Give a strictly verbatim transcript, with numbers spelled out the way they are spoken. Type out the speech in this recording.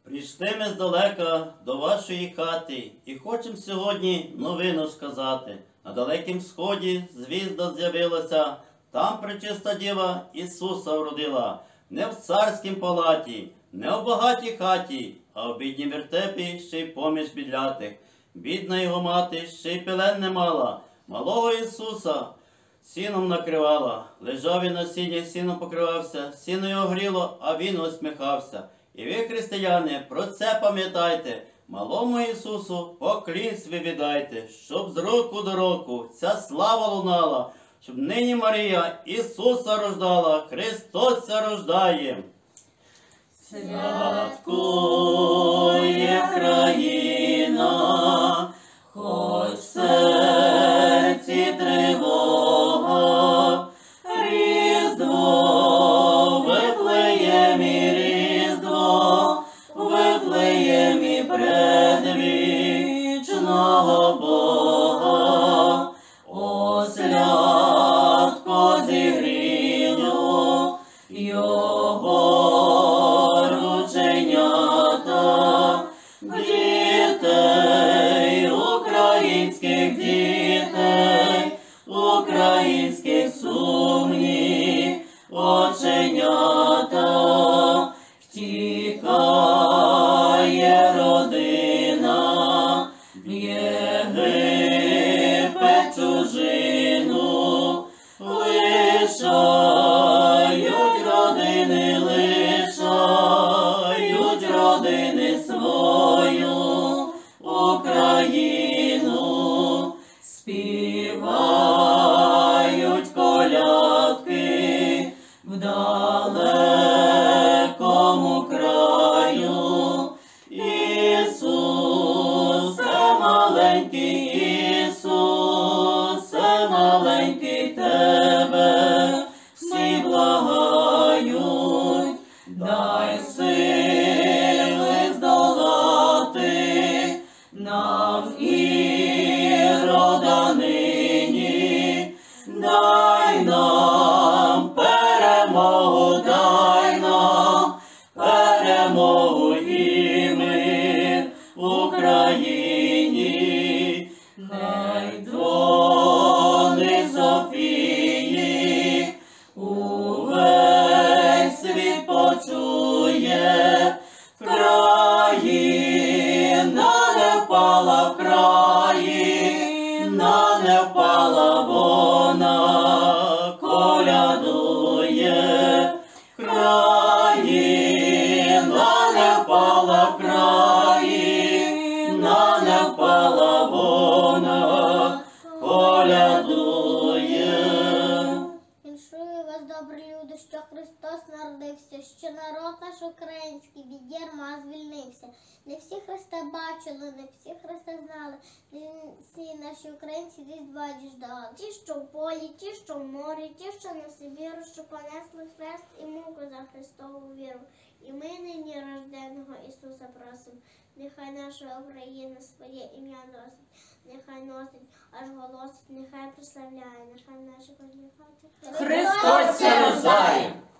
Прийшли ми здалека до вашої хати і хочемо сьогодні новину сказати. На далекім сході звізда з'явилася, там пречиста діва Ісуса вродила. Не в царськім палаті, не в багатій хаті, а в бідній вертепі ще й поміж бідлятих. Бідна його мати ще й пелен не мала, малого Ісуса сіном накривала. Лежав він на сіні, сіном покривався, сіно його гріло, а він усміхався. І ви, християни, про це пам'ятайте, малому Ісусу поклін свій віддайте, щоб з року до року ця слава лунала, щоб нині Марія Ісуса рождала, Христос ся рождає. Святкує країна, хоч в серці тривога, Різдво, Вифлеємі Різдво, Вифлеємі предвічного Бога, ослятко зігріло його рученята, дітей, українських дітей, українських сумні оченята. Втікає родина в Єгипет чужину, лишають родини, лишають родини свою Україну, співають колядки в далекому краю. Ісусе маленький, Ісусе маленький, тебе всі благають, дай сили здолати нам Ірода нині, дай нам перемогу, дай нам перемогу і мир в Україні. Хай дзвони Софії увесь світ почує, країна не впала, в країна не впала, вона колядує. Країна не впала, в країна не впала, вона колядує. Віншую вас, добрі люди, що Христос народився, що народ наш український від ярма звільнився. Не всі Христа бачили, не всі Христа знали, не всі наші українці різдва діждали. Ті, що в полі, ті, що в морі, ті, що на Сибіру, що понесли хрест і муку за Христову віру. І ми нині рожденого Ісуса просимо, нехай наша Україна своє ім'я носить, нехай носить, аж голосить, нехай прославляє, нехай наші кожні хаті. Христос ся рождає!